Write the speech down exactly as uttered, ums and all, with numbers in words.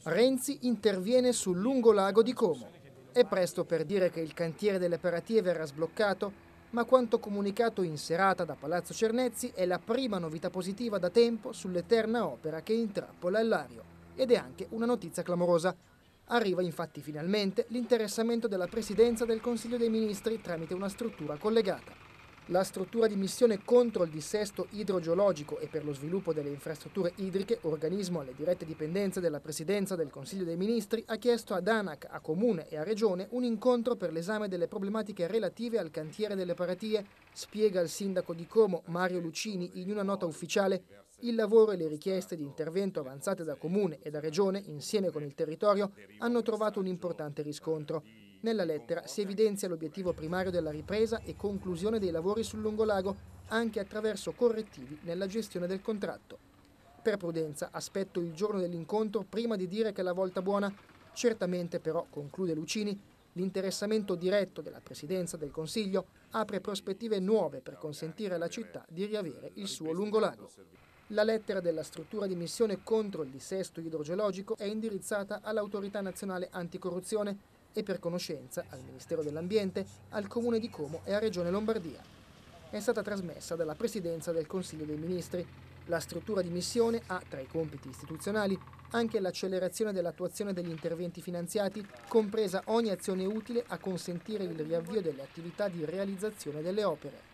Renzi interviene sul lungolago di Como. È presto per dire che il cantiere delle paratie verrà sbloccato, ma quanto comunicato in serata da Palazzo Cernezzi è la prima novità positiva da tempo sull'eterna opera che intrappola il Lario. Ed è anche una notizia clamorosa. Arriva infatti finalmente l'interessamento della Presidenza del Consiglio dei Ministri tramite una struttura collegata. La struttura di missione contro il dissesto idrogeologico e per lo sviluppo delle infrastrutture idriche, organismo alle dirette dipendenze della Presidenza del Consiglio dei Ministri, ha chiesto ad ANAC, a Comune e a Regione un incontro per l'esame delle problematiche relative al cantiere delle paratie, spiega il sindaco di Como Mario Lucini in una nota ufficiale. Il lavoro e le richieste di intervento avanzate da Comune e da Regione, insieme con il territorio, hanno trovato un importante riscontro. Nella lettera si evidenzia l'obiettivo primario della ripresa e conclusione dei lavori sul lungolago, anche attraverso correttivi nella gestione del contratto. Per prudenza aspetto il giorno dell'incontro prima di dire che è la volta buona. Certamente però, conclude Lucini, l'interessamento diretto della Presidenza del Consiglio apre prospettive nuove per consentire alla città di riavere il suo lungolago. La lettera della struttura di missione contro il dissesto idrogeologico è indirizzata all'Autorità Nazionale Anticorruzione e per conoscenza al Ministero dell'Ambiente, al Comune di Como e a Regione Lombardia. È stata trasmessa dalla Presidenza del Consiglio dei Ministri. La struttura di missione ha, tra i compiti istituzionali, anche l'accelerazione dell'attuazione degli interventi finanziati, compresa ogni azione utile a consentire il riavvio delle attività di realizzazione delle opere.